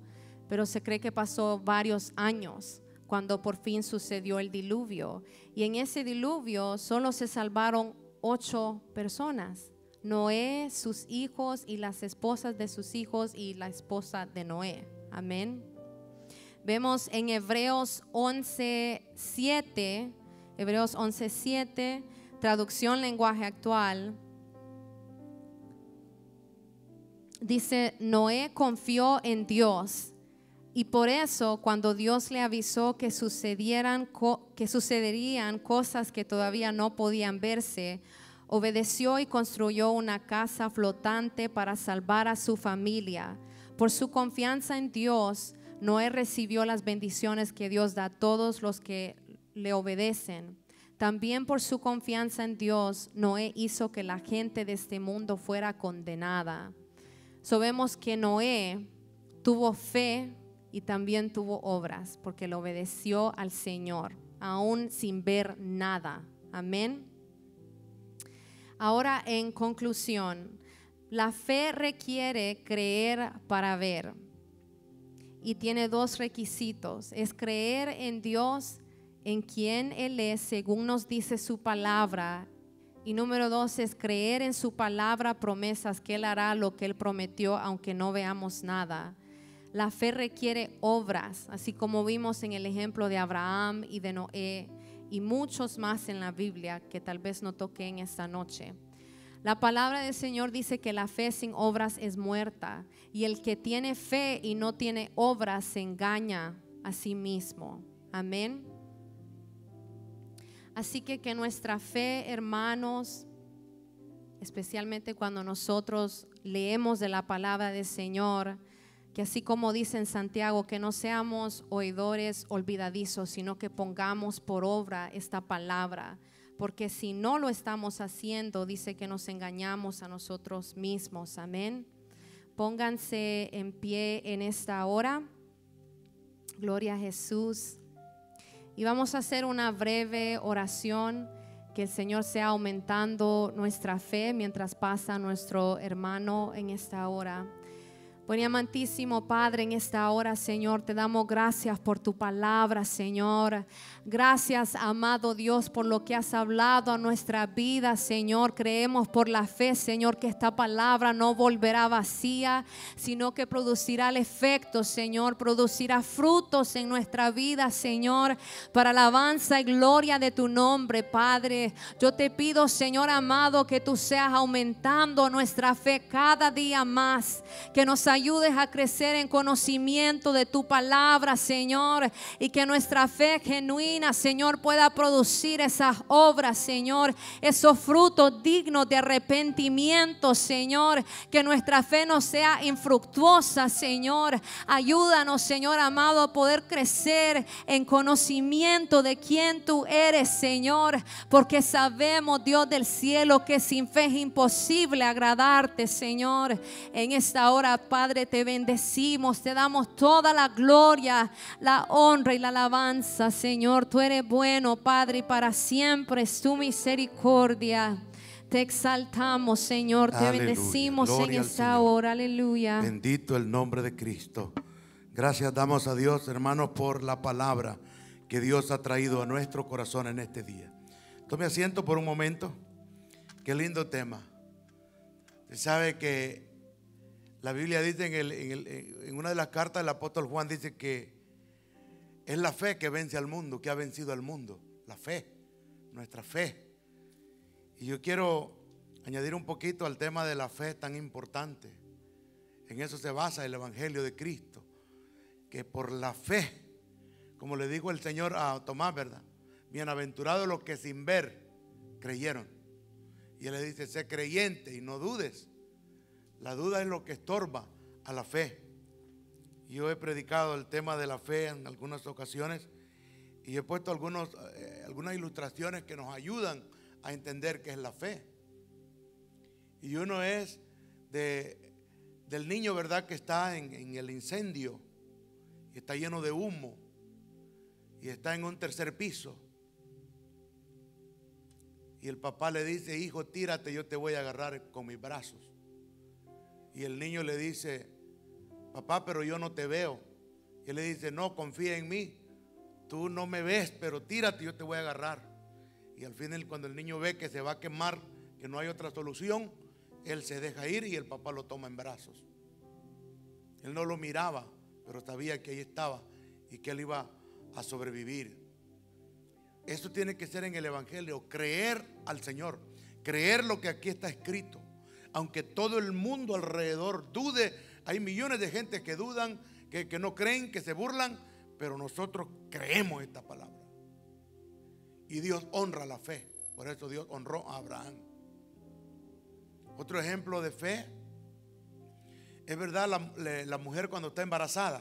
pero se cree que pasó varios años cuando por fin sucedió el diluvio. Y en ese diluvio solo se salvaron ocho personas: Noé, sus hijos y las esposas de sus hijos y la esposa de Noé. Amén. Vemos en Hebreos once siete, Hebreos once siete, traducción lenguaje actual. Dice: Noé confió en Dios, y por eso cuando Dios le avisó que sucedieran que sucederían cosas que todavía no podían verse, obedeció y construyó una casa flotante para salvar a su familia. Por su confianza en Dios, Noé recibió las bendiciones que Dios da a todos los que le obedecen. También por su confianza en Dios, Noé hizo que la gente de este mundo fuera condenada. Sabemos que Noé tuvo fe y también tuvo obras, porque le obedeció al Señor, aún sin ver nada. Amén. Ahora, en conclusión, la fe requiere creer para ver, y tiene dos requisitos: es creer en Dios, en quien Él es, según nos dice su palabra, y número dos es creer en su palabra, promesas, que Él hará lo que Él prometió, aunque no veamos nada. La fe requiere obras, así como vimos en el ejemplo de Abraham y de Noé, y muchos más en la Biblia que tal vez no toqué en esta noche. La palabra del Señor dice que la fe sin obras es muerta, y el que tiene fe y no tiene obras se engaña a sí mismo. Amén. Así que que nuestra fe, hermanos, especialmente cuando nosotros leemos de la palabra del Señor, que así como dice en Santiago, que no seamos oidores olvidadizos, sino que pongamos por obra esta palabra. Porque si no lo estamos haciendo, dice que nos engañamos a nosotros mismos. Amén. Pónganse en pie en esta hora. Gloria a Jesús. Y vamos a hacer una breve oración, que el Señor sea aumentando nuestra fe mientras pasa nuestro hermano en esta hora. Buen y amantísimo Padre, en esta hora, Señor, te damos gracias por tu palabra, Señor. Gracias, amado Dios, por lo que has hablado a nuestra vida, Señor. Creemos por la fe, Señor, que esta palabra no volverá vacía, sino que producirá el efecto, Señor. Producirá frutos en nuestra vida, Señor, para alabanza y gloria de tu nombre, Padre. Yo te pido, Señor amado, que tú seas aumentando nuestra fe cada día más, que nos ayudes a crecer en conocimiento de tu palabra, Señor, y que nuestra fe genuina, Señor, pueda producir esas obras, Señor, esos frutos dignos de arrepentimiento, Señor. Que nuestra fe no sea infructuosa, Señor. Ayúdanos, Señor amado, a poder crecer en conocimiento de quién tú eres, Señor, porque sabemos, Dios del cielo, que sin fe es imposible agradarte, Señor. En esta hora, Padre, Padre, te bendecimos, te damos toda la gloria, la honra y la alabanza, Señor. Tú eres bueno, Padre, y para siempre es tu misericordia. Te exaltamos, Señor, te Aleluya. Bendecimos Gloria en al esta Señor. hora, aleluya. Bendito el nombre de Cristo. Gracias damos a Dios, hermanos, por la palabra que Dios ha traído a nuestro corazón en este día. Tome asiento por un momento. Qué lindo tema. Usted sabe que la Biblia dice en, el, en, el, en una de las cartas del apóstol Juan, dice que es la fe que vence al mundo, que ha vencido al mundo. La fe, nuestra fe. Y yo quiero añadir un poquito al tema de la fe tan importante. En eso se basa el Evangelio de Cristo, que por la fe, como le dijo el Señor a Tomás, ¿verdad? Bienaventurados los que sin ver creyeron. Y él le dice, sé creyente y no dudes. La duda es lo que estorba a la fe. Yo he predicado el tema de la fe en algunas ocasiones y he puesto algunos, eh, algunas ilustraciones que nos ayudan a entender qué es la fe. Y uno es de, del niño, ¿verdad?, que está en, en el incendio y está lleno de humo y está en un tercer piso. Y el papá le dice, hijo, tírate, yo te voy a agarrar con mis brazos. Y el niño le dice, papá, pero yo no te veo. Y él le dice, no, confía en mí. Tú no me ves, pero tírate, yo te voy a agarrar. Y al final, cuando el niño ve que se va a quemar, que no hay otra solución, él se deja ir y el papá lo toma en brazos. Él no lo miraba, pero sabía que ahí estaba y que él iba a sobrevivir. Eso tiene que ser en el Evangelio, creer al Señor, creer lo que aquí está escrito. Aunque todo el mundo alrededor dude, hay millones de gente que dudan, que, que no creen, que se burlan, pero nosotros creemos esta palabra. Y Dios honra la fe. Por eso Dios honró a Abraham. Otro ejemplo de fe, es verdad, la, la mujer cuando está embarazada,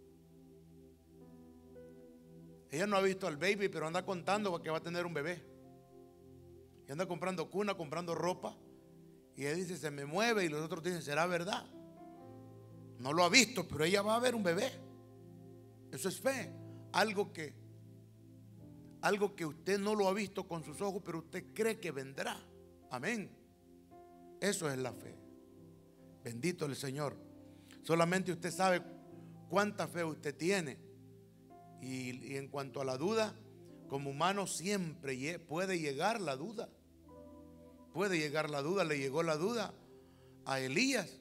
ella no ha visto al baby, pero anda contando que va a tener un bebé. Y anda comprando cuna, comprando ropa. Y ella dice, se me mueve. Y los otros dicen, ¿será verdad? No lo ha visto, pero ella va a ver un bebé. Eso es fe. Algo que Algo que usted no lo ha visto con sus ojos, pero usted cree que vendrá. Amén. Eso es la fe. Bendito el Señor. Solamente usted sabe cuánta fe usted tiene. Y, y en cuanto a la duda, como humano siempre puede llegar la duda. Puede llegar la duda. Le llegó la duda a Elías.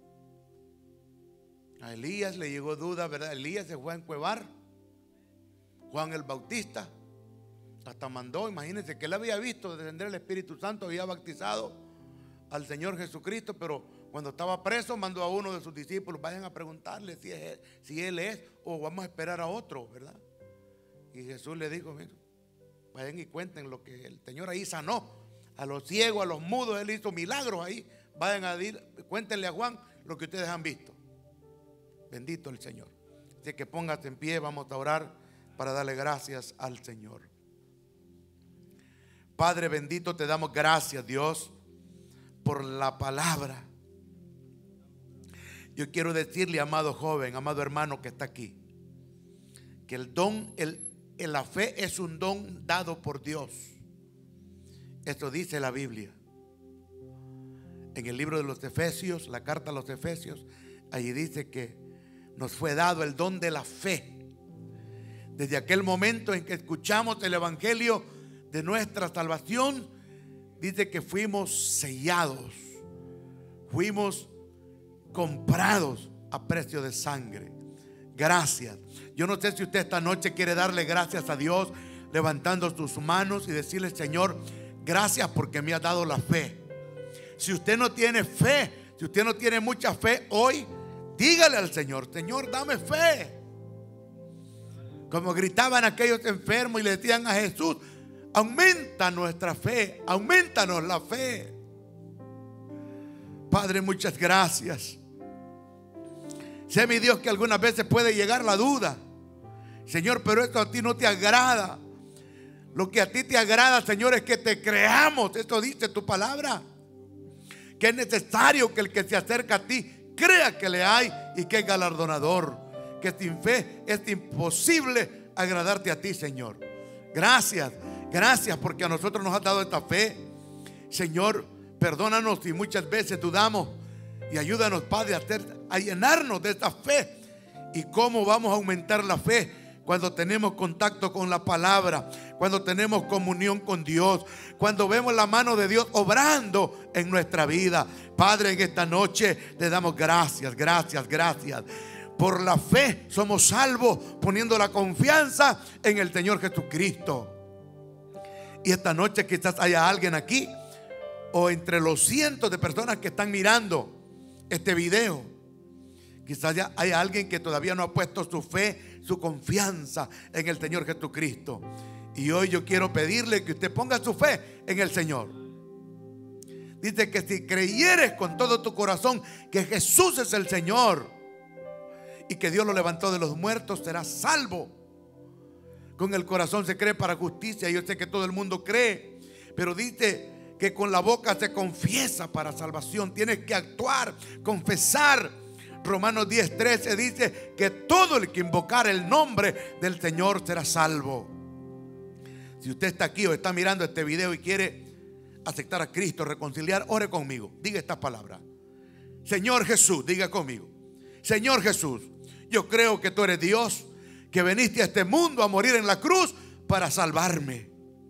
A Elías le llegó duda, ¿verdad? Elías se fue a encuevar. Juan el Bautista hasta mandó, imagínense que él había visto descender el Espíritu Santo, había bautizado al Señor Jesucristo, pero cuando estaba preso mandó a uno de sus discípulos, vayan a preguntarle si, es, si él es o vamos a esperar a otro, ¿verdad? Y Jesús le dijo, miren, vayan y cuenten lo que el Señor ahí sanó a los ciegos, a los mudos, él hizo milagros ahí, vayan a decir, cuéntenle a Juan lo que ustedes han visto. Bendito el Señor. Así que póngase en pie, vamos a orar para darle gracias al Señor. Padre bendito, te damos gracias, Dios, por la palabra. Yo quiero decirle, amado joven, amado hermano que está aquí, que el don, el, la fe es un don dado por Dios. Esto dice la Biblia. En el libro de los Efesios, la carta a los Efesios, allí dice que nos fue dado el don de la fe. Desde aquel momento en que escuchamos el evangelio de nuestra salvación, dice que fuimos sellados, fuimos comprados a precio de sangre. Gracias. Yo no sé si usted esta noche quiere darle gracias a Dios levantando sus manos y decirle, Señor, gracias porque me has dado la fe. Si usted no tiene fe, si usted no tiene mucha fe hoy, dígale al Señor, Señor, dame fe. Como gritaban aquellos enfermos y le decían a Jesús, aumenta nuestra fe, aumentanos la fe. Padre, muchas gracias. Sé, mi Dios, que algunas veces puede llegar la duda, Señor, pero esto a ti no te agrada. Lo que a ti te agrada, Señor, es que te creamos. Esto dice tu palabra, que es necesario que el que se acerca a ti crea que le hay y que es galardonador, que sin fe es imposible agradarte a ti, Señor. Gracias, gracias porque a nosotros nos has dado esta fe. Señor, perdónanos si muchas veces dudamos y ayúdanos, Padre, a, hacer, a llenarnos de esta fe. ¿Y cómo vamos a aumentar la fe? Cuando tenemos contacto con la palabra, cuando tenemos comunión con Dios, cuando vemos la mano de Dios obrando en nuestra vida. Padre, en esta noche te damos gracias, gracias, gracias. Por la fe somos salvos, poniendo la confianza en el Señor Jesucristo. Y esta noche quizás haya alguien aquí, o entre los cientos de personas que están mirando este video, quizás ya hay alguien que todavía no ha puesto su fe, su confianza en el Señor Jesucristo. Y hoy yo quiero pedirle que usted ponga su fe en el Señor. Dice que si creyeres con todo tu corazón que Jesús es el Señor y que Dios lo levantó de los muertos, serás salvo. Con el corazón se cree para justicia. Yo sé que todo el mundo cree, pero dice que con la boca se confiesa para salvación. Tienes que actuar, confesar. Romanos diez trece dice que todo el que invocar el nombre del Señor será salvo. Si usted está aquí o está mirando este video y quiere aceptar a Cristo, reconciliar, ore conmigo. Diga estas palabras: Señor Jesús, diga conmigo: Señor Jesús, Yo creo que tú eres Dios, que viniste a este mundo a morir en la cruz para salvarme.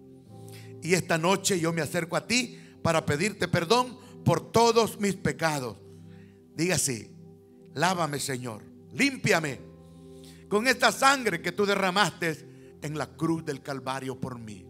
Y esta noche yo me acerco a ti para pedirte perdón por todos mis pecados. Diga así: lávame, Señor, límpiame con esta sangre que tú derramaste en la cruz del Calvario por mí.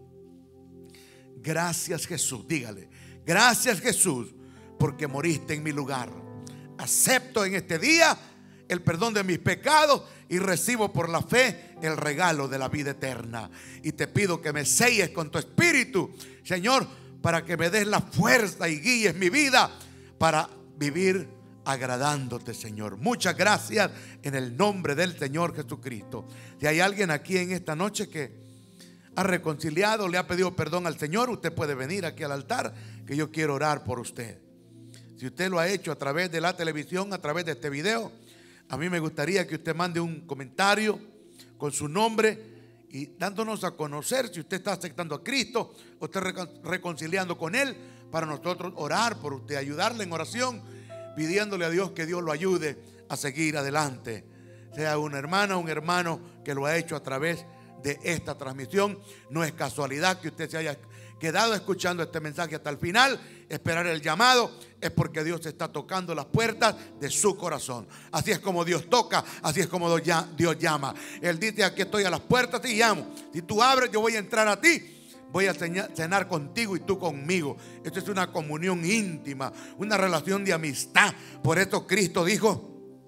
Gracias, Jesús. Dígale: gracias, Jesús, porque moriste en mi lugar. Acepto en este día el perdón de mis pecados y recibo por la fe el regalo de la vida eterna. Y te pido que me selles con tu espíritu, Señor, para que me des la fuerza y guíes mi vida para vivir agradándote, Señor. Muchas gracias en el nombre del Señor Jesucristo. Si hay alguien aquí en esta noche que ha reconciliado, le ha pedido perdón al Señor, usted puede venir aquí al altar, que yo quiero orar por usted. Si usted lo ha hecho a través de la televisión, a través de este video, a mí me gustaría que usted mande un comentario con su nombre y dándonos a conocer si usted está aceptando a Cristo o está reconciliando con Él, para nosotros orar por usted, ayudarle en oración, pidiéndole a Dios que Dios lo ayude a seguir adelante. Sea una hermana o un hermano que lo ha hecho a través de esta transmisión. No es casualidad que usted se haya quedado escuchando este mensaje hasta el final. Esperar el llamado es porque Dios está tocando las puertas de su corazón. Así es como Dios toca, así es como Dios llama. Él dice: aquí estoy a las puertas y llamo. Si tú abres, yo voy a entrar a ti. Voy a cenar contigo y tú conmigo. Esto es una comunión íntima, una relación de amistad. Por eso Cristo dijo: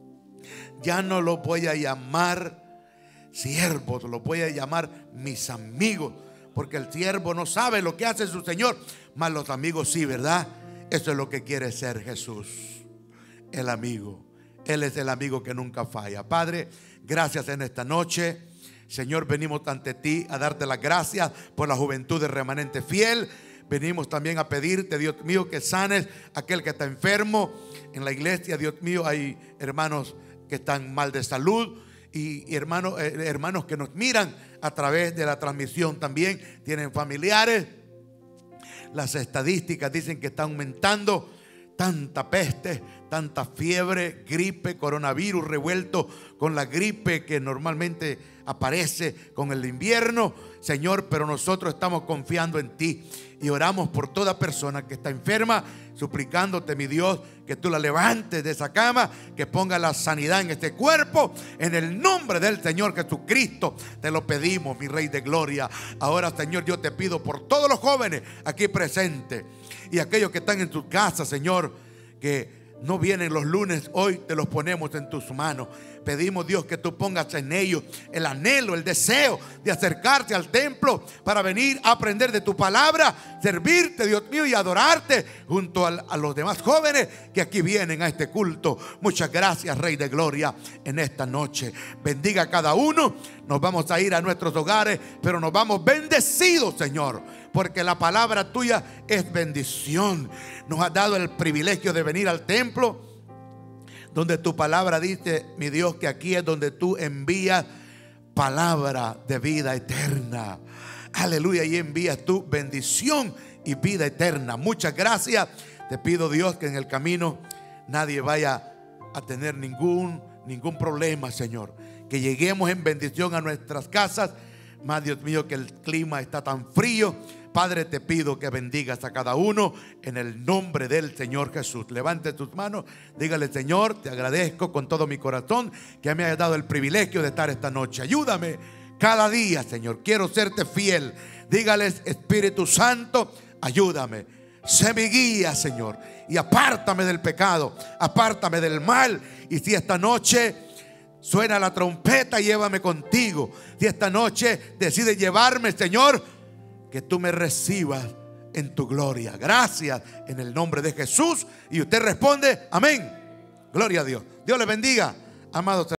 ya no los voy a llamar siervos, los voy a llamar mis amigos, porque el siervo no sabe lo que hace su Señor, mas los amigos sí, ¿verdad? Eso es lo que quiere ser Jesús, el amigo. Él es el amigo que nunca falla. Padre, gracias en esta noche. Señor, venimos ante ti a darte las gracias por la juventud del remanente fiel. Venimos también a pedirte, Dios mío, que sanes a aquel que está enfermo en la iglesia. Dios mío, hay hermanos que están mal de salud y hermanos, eh, hermanos que nos miran a través de la transmisión también tienen familiares. Las estadísticas dicen que está aumentando tanta peste, tanta fiebre, gripe, coronavirus revuelto con la gripe que normalmente aparece con el invierno, Señor. Pero nosotros estamos confiando en ti y oramos por toda persona que está enferma, suplicándote, mi Dios, que tú la levantes de esa cama, que ponga la sanidad en este cuerpo, en el nombre del Señor Jesucristo. Te lo pedimos, mi Rey de Gloria. Ahora, Señor, yo te pido por todos los jóvenes aquí presentes y aquellos que están en tus casas, Señor, que no vienen los lunes, hoy te los ponemos en tus manos. Pedimos, Dios, que tú pongas en ellos el anhelo, el deseo de acercarse al templo para venir a aprender de tu palabra, servirte, Dios mío, y adorarte junto a, a los demás jóvenes que aquí vienen a este culto. Muchas gracias, Rey de Gloria, en esta noche. Bendiga a cada uno. Nos vamos a ir a nuestros hogares, pero nos vamos bendecidos, Señor, porque la palabra tuya es bendición. Nos has dado el privilegio de venir al templo, donde tu palabra dice, mi Dios, que aquí es donde tú envías palabra de vida eterna. Aleluya, y envías tu bendición y vida eterna. Muchas gracias. Te pido, Dios, que en el camino nadie vaya a tener ningún, ningún problema, Señor. Que lleguemos en bendición a nuestras casas. Más, Dios mío, que el clima está tan frío. Padre, te pido que bendigas a cada uno en el nombre del Señor Jesús. Levante tus manos, dígale: Señor, te agradezco con todo mi corazón que me hayas dado el privilegio de estar esta noche. Ayúdame cada día, Señor. Quiero serte fiel. Dígales: Espíritu Santo, ayúdame. Sé mi guía, Señor, y apártame del pecado, apártame del mal. Y si esta noche suena la trompeta, llévame contigo. Si esta noche decides llevarme, Señor, que tú me recibas en tu gloria. Gracias en el nombre de Jesús. Y usted responde: amén. Gloria a Dios. Dios le bendiga, amados hermanos.